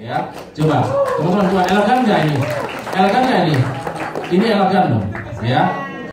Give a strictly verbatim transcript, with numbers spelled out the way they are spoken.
Ya, coba teman-teman buat elegan nggak ini? Elegan nggak ini? Ini elegan dong, ya.